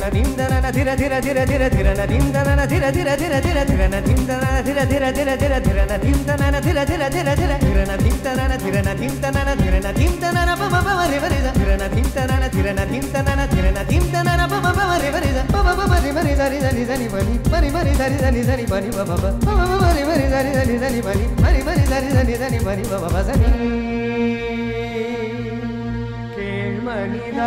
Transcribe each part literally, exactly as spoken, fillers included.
கேள்மணிதா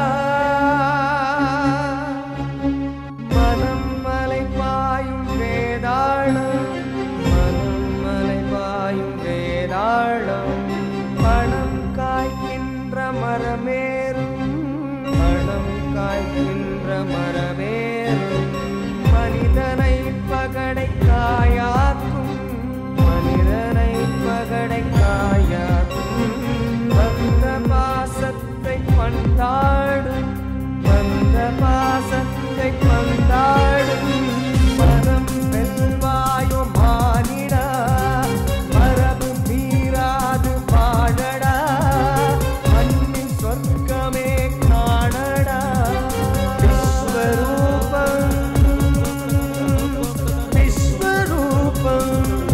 மனம் மலை பாயும் வேதாளம் மனம் மலை பாயும் வேதாளம் பணம் காய்க்கின்ற மரமேறும் பணம் காய்க்கின்ற மரமேறும் மனிதனை பகடை காயாக்கும் மனிதனை பகடை காயாக்கும் வந்த பாசத்தை பந்தாடும் வந்த பாசத்தை பந்தாடும் மனம் வெல்வாயோ மானிடா மரபு மீறாது பாடடா மண்ணின் சொர்க்கமே காணடா விஸ்வரூபம் விஸ்வரூபம்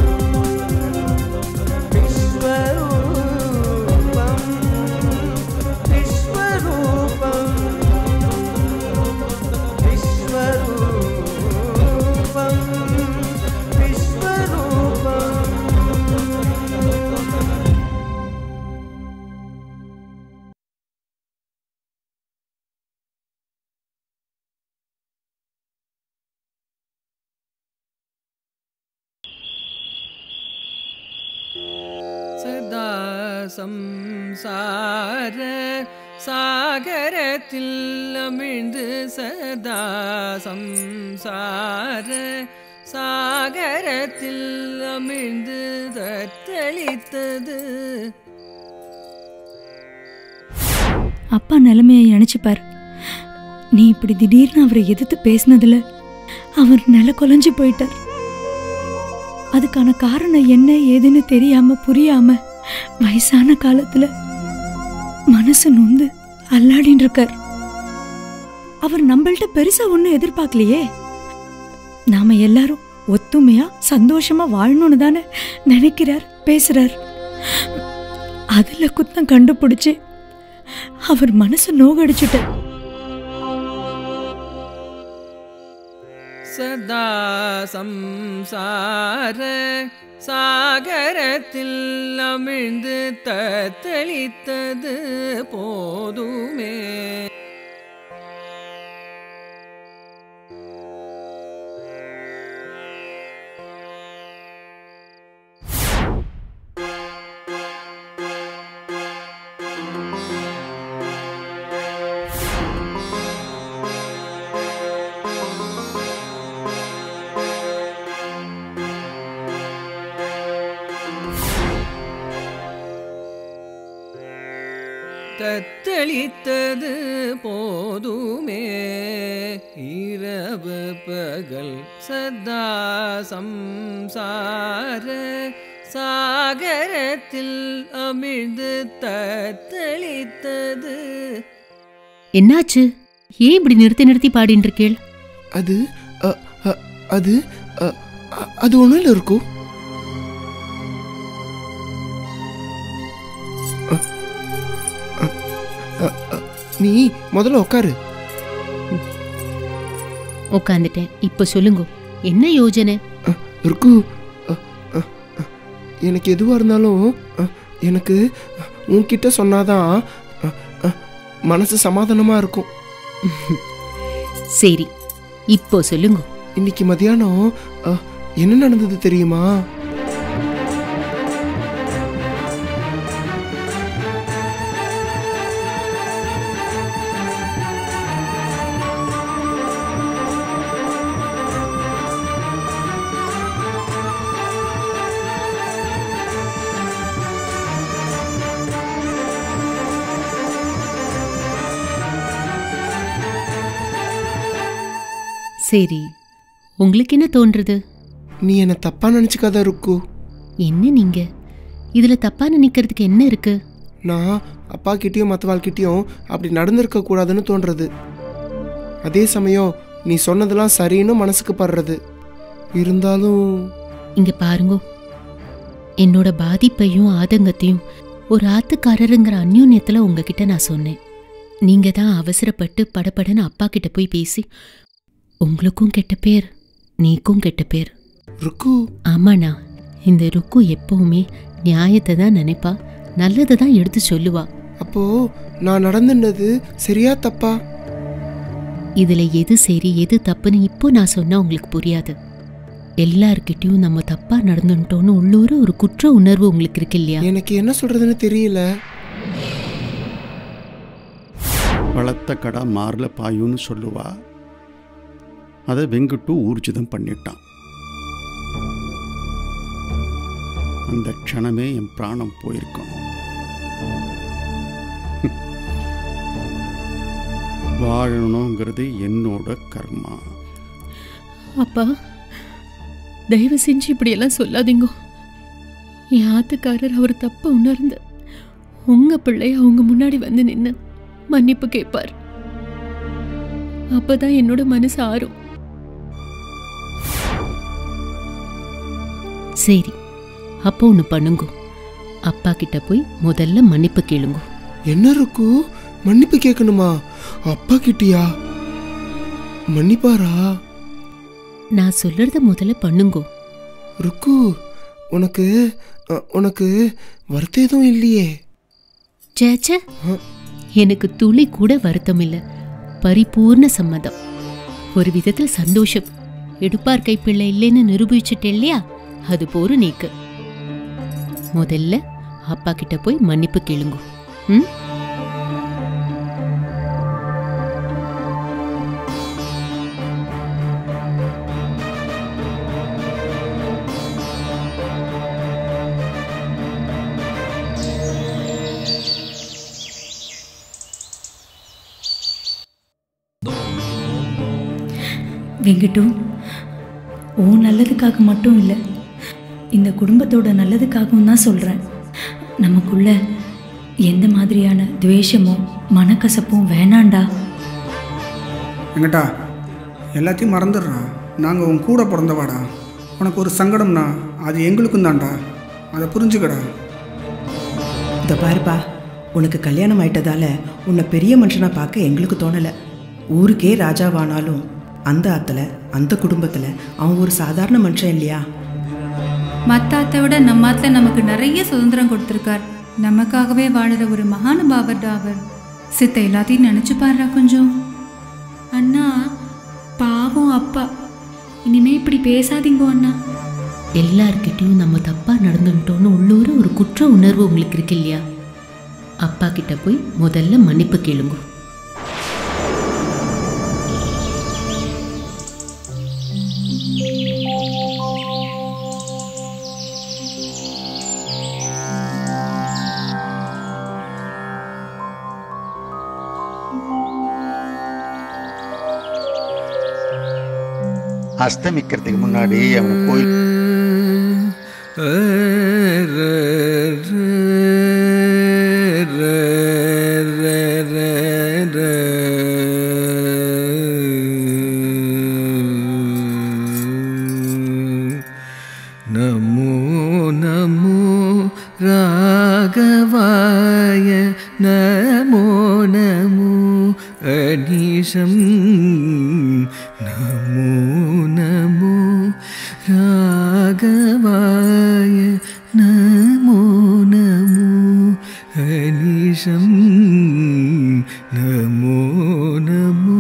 சதா சம்சார சாகரத்தில் அமிழ்ந்து சதா சம்சார சாகரத்தில் அமிழ்ந்து தத்தளித்தது. அப்பா நிலைமையை நினைச்சுப்பார். நீ இப்படி திடீர்னு அவரை எதிர்த்து பேசினதுல அவர் நில கொலைஞ்சு போயிட்டார். அதுக்கான காரணம் என்ன ஏதுன்னு தெரியாம புரியாம வயசான காலத்துல மனசு நொந்து அல்லாடின்னு இருக்கார். அவர் நம்மள்ட்ட பெருசா ஒன்னும் எதிர்பார்க்கலையே. நாம எல்லாரும் ஒத்துமையா சந்தோஷமா வாழணும்னு தானே நினைக்கிறார், பேசுறார். அதுல குத்தம் கண்டுபிடிச்சு அவர் மனசு நோகடிச்சுட்டார். சதா சம்சார சாகரத்தில் அமிழ்ந்து தத்தளித்தது போதுமே. தத்தளித்தது போதுமே இரவு பகல் சதா சம்சார சாகரத்தில் அமிழ்ந்து தத்தளித்தது. என்னாச்சு? ஏன் இப்படி நிறுத்தி நிறுத்தி பாடின்னு இருக்கேள்? அது அது அது ஒண்ணுல இருக்கும். நீ முதல்ல உட்காரு. உட்காந்துட்டேன். இப்ப சொல்லுங்க, என்ன யோஜனை இருக்கு? எனக்கு எதுவா இருந்தாலும் எனக்கு உன்கிட்ட சொன்னாதான் மனசு சமாதானமா இருக்கும். சரி, இப்போ சொல்லுங்க. இன்னைக்கு மதியானம் என்ன நடந்தது தெரியுமா? சரி, உங்களுக்கு என்ன தோன்றது? நீ என்ன தப்பா நினைச்சுக்காத இருக்கு. என்ன நீங்க இதுல தப்பா நினைக்கிறதுக்கு என்ன இருக்கு? நான் அப்பா கிட்டயும் மற்றவாள்கிட்டயும் அப்படி நடந்திருக்க கூடாதுன்னு தோன்றது. அதே சமயம் நீ சொன்னதெல்லாம் சரின்னு மனசுக்கு படுறது. இருந்தாலும் இங்க பாருங்க, என்னோட பாதிப்பையும் ஆதங்கத்தையும் ஒரு ஆத்துக்காரருங்கிற அந்யோன்யத்துல உங்ககிட்ட நான் சொன்னேன். நீங்க தான் அவசரப்பட்டு படபடன்னு அப்பா கிட்ட போய் பேசி உங்களுக்கும் கெட்ட பேர், நீக்கும் கெட்ட பேர். ருக்கு, ஆமாண்ணா, இந்த ருக்கு எப்பவுமே நியாயத்தை தான் நினைப்பா, நல்லதை தான் எடுத்து சொல்லுவா. அப்போ நான் நடந்துனது சரியா தப்பா? இதுல எது சரி எது தப்புன்னு இப்போ நான் சொன்னா உங்களுக்கு புரியாது. எல்லார்கிட்டயும் நம்ம தப்பா நடந்துட்டோன்னு உள்ளூர ஒரு குற்ற உணர்வு உங்களுக்கு இருக்கு இல்லையா? எனக்கு என்ன சொல்றதுன்னு தெரியல. வளர்த்த கடா மார்ல பாயுன்னு சொல்லுவா. அதை வெங்குட்டு ஊர்ஜிதம் பண்ணிட்டான். அந்த க்ஷணமே என் பிராணம் போயிருக்கணும். வாழணுங்கிறது என்னோட கர்மா. அப்பா, தயவு செஞ்சு இப்படியெல்லாம் சொல்லாதீங்க. என் ஆத்துக்காரர் அவர் தப்ப உணர்ந்து உங்க பிள்ளை அவங்க முன்னாடி வந்து நின்று மன்னிப்பு கேட்பார். அப்பதான் என்னோட மனசு ஆறும். சரி, அப்போ ஒண்ணு பண்ணுங்க, அப்பா கிட்ட போய் முதல்ல மன்னிப்பு கேளுங்க. என்ன ருக்கு, மன்னிப்பு கேட்கணுமா? அப்பா கிட்டியா? மன்னிப்பாரா? நான் சொல்றத முதல்ல பண்ணுங்க. ருக்கு, உனக்கு உனக்கு வருத்தம் எதுவும் இல்லையே? சேச்ச, எனக்கு துளி கூட வருத்தம் இல்ல, பரிபூர்ண சம்மதம். ஒரு விதத்தில் சந்தோஷம். எடுப்பார் கைப்பிள்ளை இல்லைன்னு நிரூபிச்சுட்டே இல்லையா, அது போரு நீக்கு. முதல்ல அப்பா கிட்ட போய் மன்னிப்பு கேளுங்க. ம் வெங்கட்டு, உன் நல்லதுக்காக மட்டும் இல்லை, இந்த குடும்பத்தோட நல்லதுக்காகவும் தான் சொல்கிறேன். நமக்குள்ள எந்த மாதிரியான துவேஷமும் மனக்கசப்பும் வேணாண்டா. எங்கட்டா எல்லாத்தையும் மறந்துடுறா. நாங்கள் உன் கூட பிறந்தவாடா. உனக்கு ஒரு சங்கடம்னா அது எங்களுக்கும் தான்டா, அதை புரிஞ்சுக்கடா. இதை பாருப்பா, உனக்கு கல்யாணம் ஆயிட்டதால உன்னை பெரிய மனுஷனாக பார்க்க எங்களுக்கு தோணலை. ஊருக்கே ராஜாவானாலும் அந்த ஆத்துல அந்த குடும்பத்தில் அவன் ஒரு சாதாரண மனுஷன் இல்லையா? மற்ற ஆத்தை விட நம்ம ஆத்துல நமக்கு நிறைய சுதந்திரம் கொடுத்துருக்கார். நமக்காகவே வாழற ஒரு மகானுபாவர்டா அவர். சித்த எல்லாத்தையும் நினச்சி பாடுறா கொஞ்சம். அண்ணா பாவம் அப்பா, இனிமே இப்படி பேசாதீங்க அண்ணா. எல்லார்கிட்டையும் நம்ம தப்பா நடந்துட்டோன்னு உள்ளூர ஒரு குற்ற உணர்வு உங்களுக்கு இருக்கு இல்லையா? அப்பா கிட்ட போய் முதல்ல மன்னிப்பு கேளுங்க. அஸ்தமிக்கிறதுக்கு முன்னாடி அவங்க கோயில் நமோ நமோ ராகவாய நமோ நமோ அனீஷம் நமோ நமோ ராகவாய நமோ நமோ அனீஷம் நமோ நமோ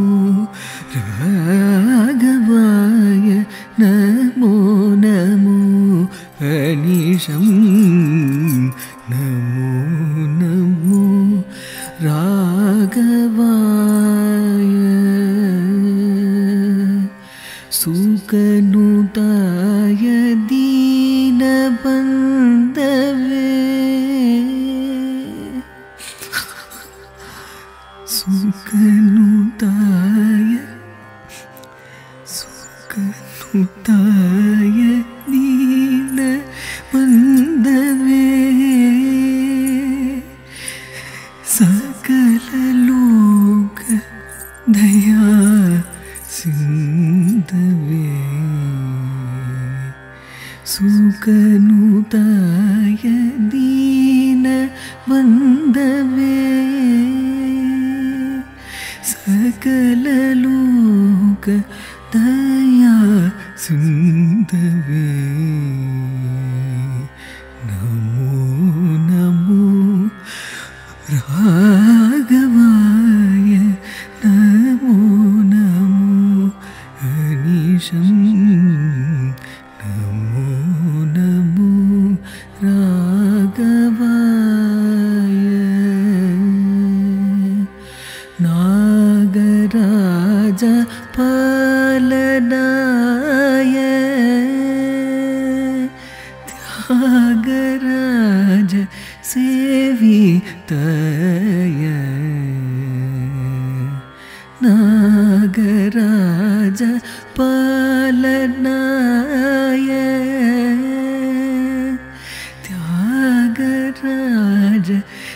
ராகவாய நமோ நமோ அனீஷம் நமோ நமோ ராகவாய சுகனுதாய தீனபந்தவே சுகனுதாய சுகனுதாய தீனபந்தவே சகல லோக தயா சிந்தவே சுகனுதாய தீன வந்தவே சகலலோக தயா சிந்தவே நமோ நமோ ராகவாய நமோ நமோ அனிஷம் நமோ நமோ ராகவாய நாகராஜ பாலனாய தியாகராஜ சேவிதாய நாகராஜ பாலனாய தியாகராஜ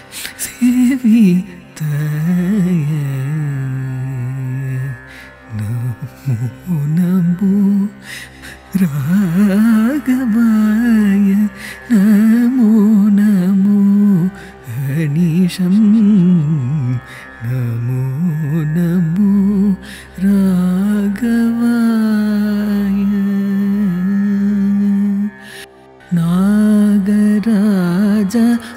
சேவிதாய நமோ நமோ ராகவாய நமோ நமோ அனிஷம் நமோ நமோ ராகவாய நாகராஜ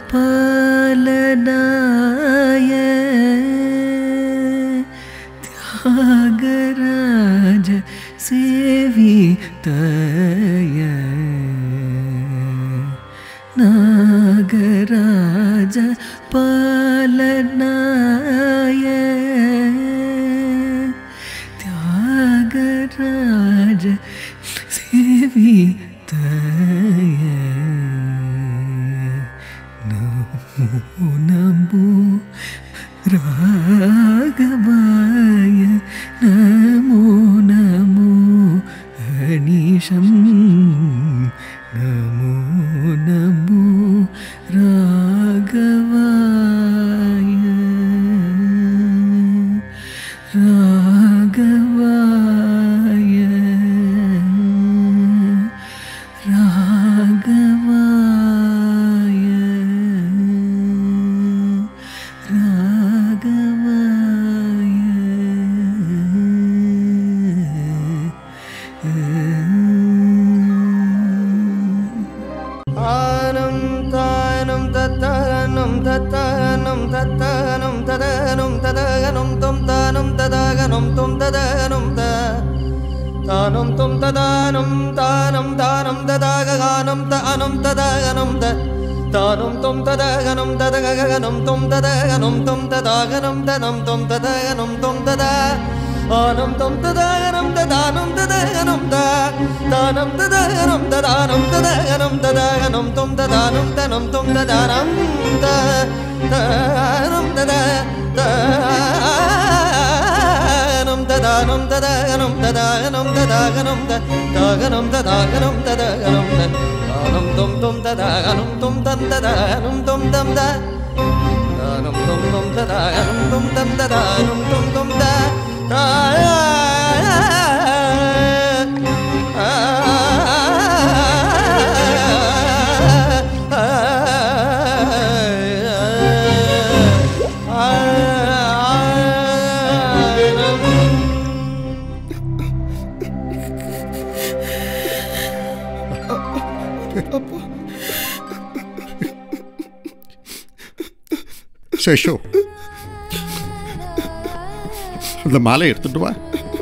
பாலனாய தியாகராஜ சேவிதாய நாகராஜ பாலனாய தியாகராஜ சேவிதாய நமோ நமோ ராகவாய நமோ நமோ அனிஷம் நமோ நமோ ராகவாய ராகவாய ராகவாய ஆனம் தானம் தத்தானம் தத்தானம் தத்தானம் ததனம் ததகனம் தொம் தானம் ததாகனம் தொம் ததகனம் த தானம் தொம் ததானம் தானம் தானம் ததாககானம் தானம் ததாகனம் த தானம் தொம் ததகனம் ததககனம் தொம் ததகனம் தொம் ததாகனம் தனம் தொம் ததகனம் தொம் ததா ஆனம் தொம் ததாகனம் ததானம் ததகனம் த தானம் ததகனம் ததானம் ததகனம் ததகனம் தொம் ததானம் தனம் தொம் ததானம் த தானம் தத தானம் ததானம் ததகனம் ததாகனம் ததாகனம் த தாகனம் ததாகனம் ததகனம் த தானம் தொம் தொம் ததாகனம் தொம் தம் ததாகனம் தொம் தம் த தானம் தொம் தொம் ததாகனம் தொம் தம் ததாகனம் தொம் தொம் த சேஷு, அந்த மாலை எடுத்துட்டு வா.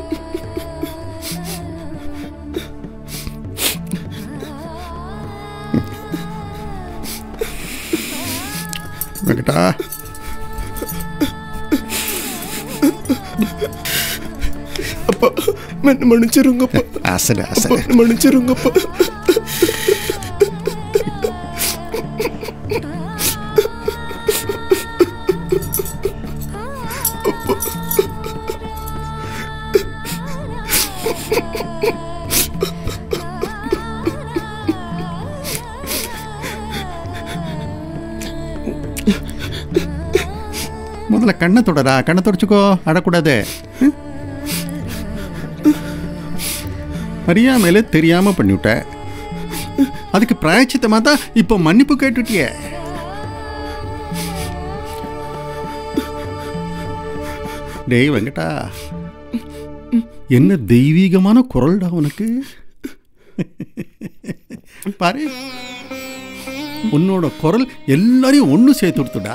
வெங்கடா, அப்பா என்ன மன்னிச்சிருங்கப்பா. ஆசன ஆசன மன்னிச்சிருங்கப்பா. முதல்ல கண்ணை தொடரா, கண்ணை தொடச்சிக்கோ, அடக்கூடாது. அறியாமலே தெரியாமல் பண்ணிவிட்ட. அதுக்கு பிராயச்சித்தமாக தான் இப்போ மன்னிப்பு கேட்டுட்டிய. டேய் வெங்கடா, என்ன தெய்வீகமான குரல்டா உனக்கு. பாரு, உன்னோட குரல் எல்லாரையும் ஒன்று சேர்த்து கொடுத்துடா.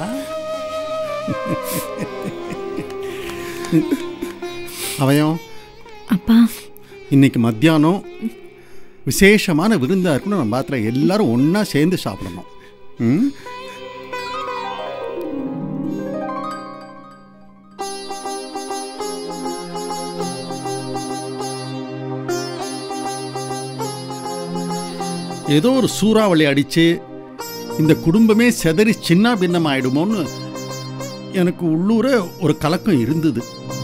அவயம் அப்பா, இன்னைக்கு மத்தியானம் விசேஷமான விருந்தா இருக்கணும். நம்ம பாத்திர எல்லாரும் ஒன்றா சேர்ந்து சாப்பிடணும். ம் ஏதோ ஒரு சூறாவளி அடித்து இந்த குடும்பமே செதறி சின்ன பின்னம் ஆயிடுமோன்னு எனக்கு உள்ளூர ஒரு கலக்கம் இருந்தது.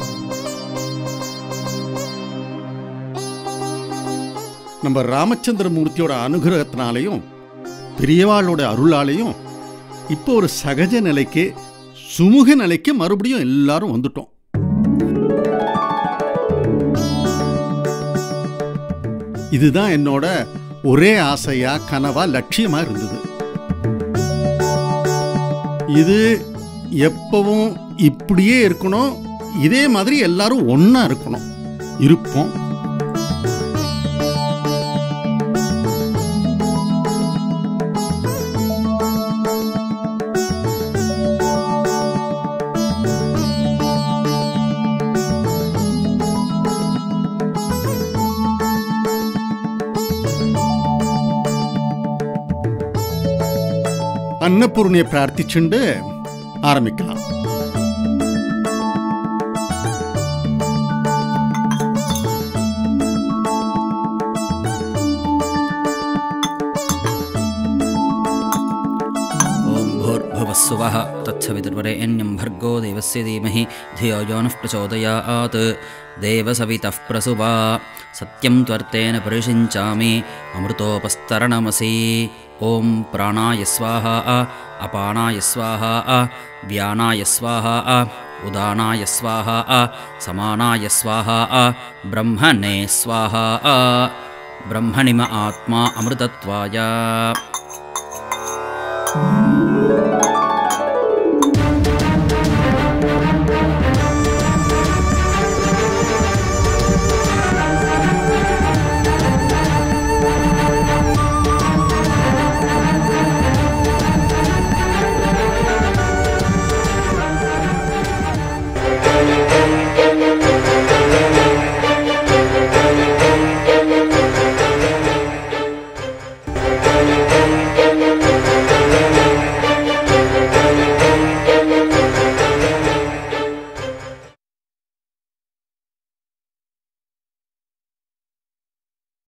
நம்ம ராமச்சந்திரமூர்த்தியோட அனுகிரகத்தினாலையும் பெரியவாளோட அருளாலையும் இப்போ ஒரு சகஜ நிலைக்கு, சுமூக நிலைக்கு மறுபடியும் எல்லாரும் வந்துட்டோம். இதுதான் என்னோட ஒரே ஆசையா, கனவா, லட்சியமா இருந்தது. இது எப்பவும் இப்படியே இருக்கணும். இதே மாதிரி எல்லாரும் ஒண்ணா இருக்கணும். இருப்போம். அன்னபூர்ணியை பிரார்த்திச்சுண்டு ஆரம்பிக்கலாம். ஓம் भूर्भुवस्सुवः तत्सवितुर्वरेण्यं भर्गो देवस्य धीमहि धियो यो नः प्रचोदयात् देवसवितः प्रसुवा सत्यं त्वर्तेन परिषिञ्चामि अमृतोपस्तरणमसि ओम प्राणाय स्वाहा अपानाय स्वाहा व्यानाय स्वाहा उदानाय स्वाहा समानाय स्वाहा ब्रह्मणे स्वाहा ब्रह्मणिम आत्मा अमृतत्वाय।